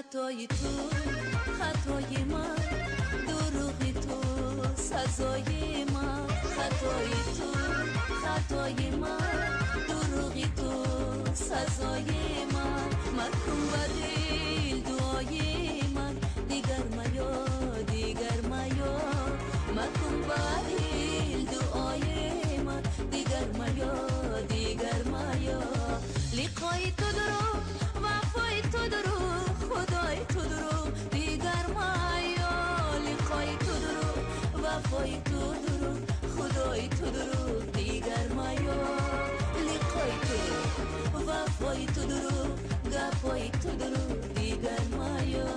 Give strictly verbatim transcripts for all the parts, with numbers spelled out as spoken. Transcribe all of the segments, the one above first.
خطای تو خطای من، دروغی تو سزای من. خطای تو خطای من، دروغی تو سزای من. مکن بدل دعای من، دیگر میا دیگر میا. مکن بدل دعای من، دیگر میا دیگر میا. لقای تو درو وفای تو درو، خدای تو درو دیگر میا. لقای تو درو وفای تو درو، خدای تو درو دیگر میا. لقای تو درو وفای تو درو، گپای تو درو دیگر میا.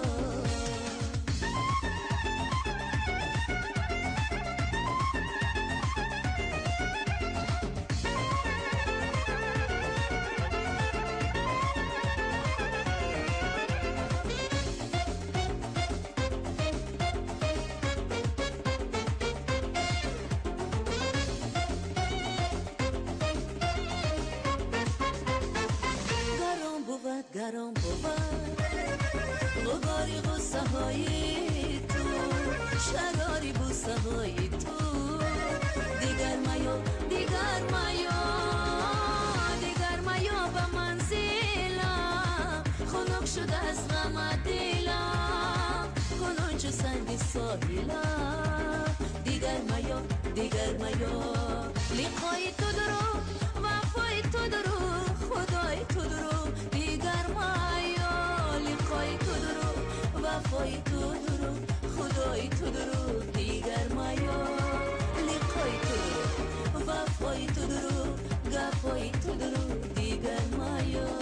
گرم بود غباری غصه های تو، شراری بوسه های تو. دیگر میا دیگر میا دیگر میا به منزلم، خنک شده از غم دلم، کنون چو سنگ ساحلم. دیگر میا دیگر میا. لقای تو درو وفای تو درو، خدای تو درو دیگر میا. لقای تو درو وفای تو درو، خدای تو درو دیگر میا. لقای تو درو وفای تو درو، گپای تو درو دیگر میا.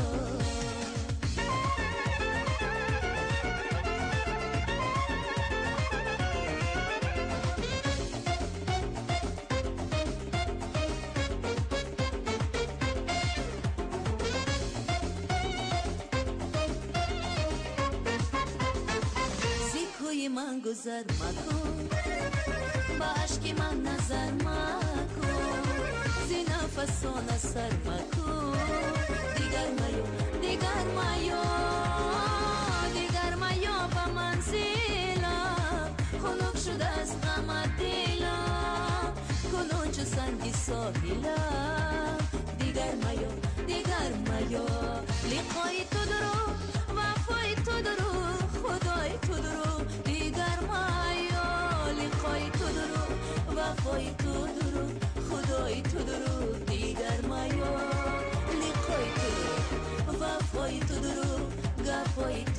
من گذر مکن، با عشق من نظر مکن، زی نفسان سر مکن. دیگر میا دیگر میا دیگر میا به منزلم، خنک شده از غم دلم، کنون چو سنگ ساحلم. دیگر میا دیگر میا. لقای تو درو وفای تو درو، خدای تو درو دیگر میا. لقای تو درو وفای تو درو، خدای تو درو دیگر میا. لقای تو درو وفای تو درو، گپای